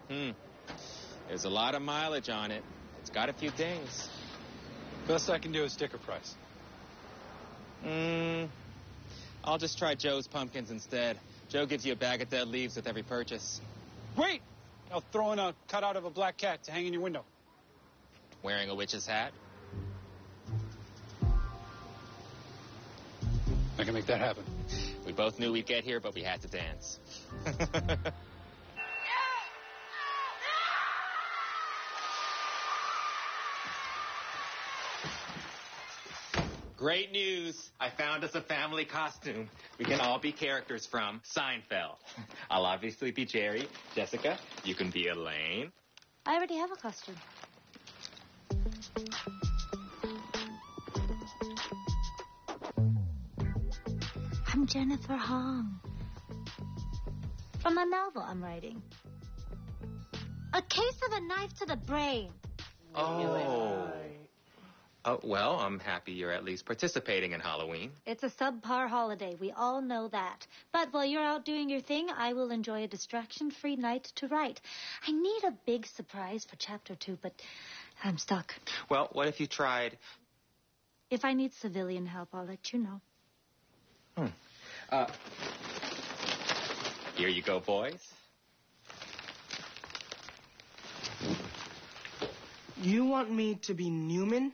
There's a lot of mileage on it. It's got a few dings. Best I can do is sticker price. I'll just try Joe's pumpkins instead. Joe gives you a bag of dead leaves with every purchase. Wait! I'll throw in a cutout of a black cat to hang in your window. Wearing a witch's hat? I can make that happen. We both knew we'd get here, but we had to dance. Great news. I found us a family costume. We can all be characters from Seinfeld. I'll obviously be Jerry. Jessica, you can be Elaine. I already have a costume. I'm Jennifer Huang. From a novel I'm writing. A Case of a Knife to the Brain. Oh, well, I'm happy you're at least participating in Halloween. It's a subpar holiday. We all know that. But while you're out doing your thing, I will enjoy a distraction-free night to write. I need a big surprise for Chapter 2, but I'm stuck. Well, what if you tried... If I need civilian help, I'll let you know. Here you go, boys. You want me to be Newman?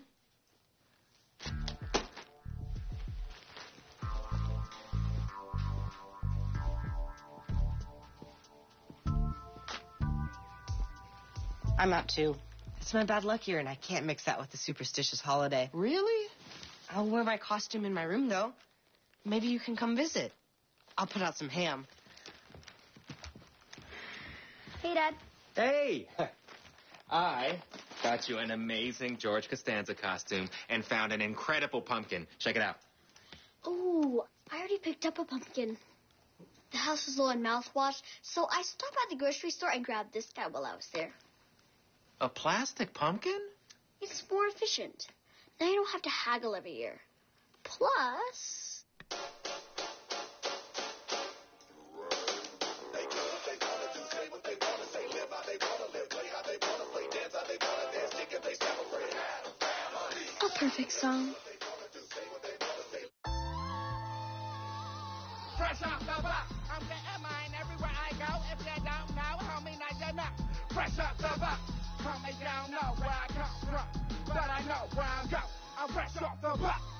I'm out too. It's my bad luck year, and I can't mix that with the superstitious holiday. Really? I'll wear my costume in my room, though. Maybe you can come visit. I'll put out some ham. Hey, Dad. Hey! I got you an amazing George Costanza costume and found an incredible pumpkin. Check it out. Ooh, I already picked up a pumpkin. The house was low on mouthwash, so I stopped by the grocery store and grabbed this guy while I was there. A plastic pumpkin? It's more efficient. Now you don't have to haggle every year. Plus... a perfect song. Fresh off the box, I'm getting mine everywhere I go. If you don't know, homie, now you know. Fresh off the box, homie, don't know where I come from, but I know where I'm going. I'm fresh off the box.